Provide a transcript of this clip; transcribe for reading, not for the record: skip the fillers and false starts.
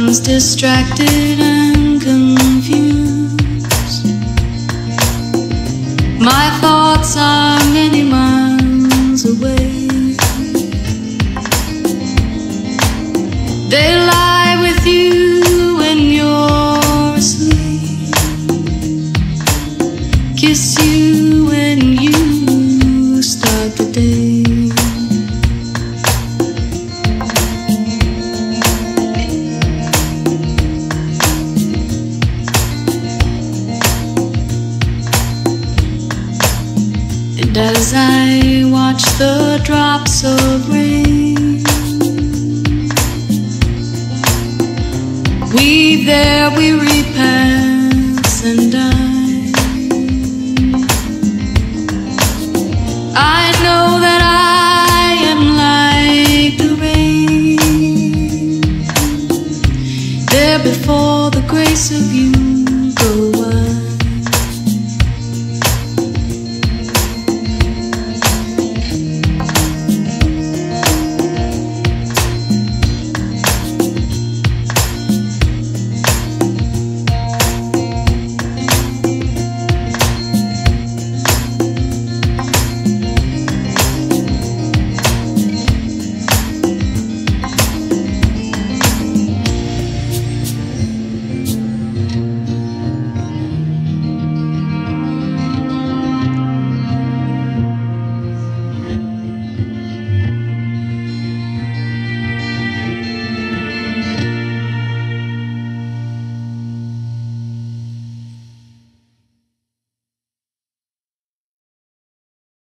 runs distracted and confused. My thoughts are many miles away. They lie with you when you're asleep, kiss you when you start the day. And as I watch the drops of rain weave their weary paths, and I know that I am like the rain, there before the grace of you.